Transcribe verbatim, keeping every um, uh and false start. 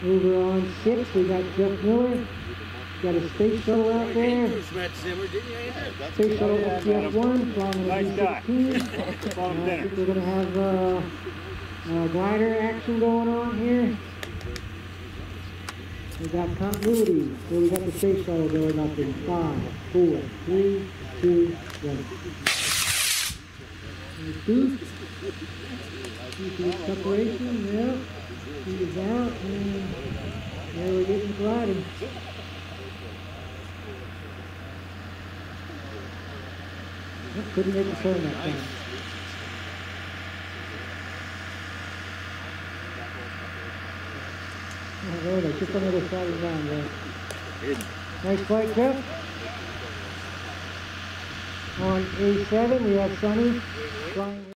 Over on six, we got Jeff Miller. Got a space shuttle out there. Space shuttle S T S one flying on the D sixteen. Uh, I think we're going to have uh, uh, glider action going on here. We got continuity. So we got the space shuttle going up in five, four, three, two, one. Boost. Separation, yeah. Speed is out, and there we're getting gliding. Couldn't make the turn that time. Oh, there it is, just on the other side of the ground there. Nice flight, Jeff. On A seven, we have Sunny flying.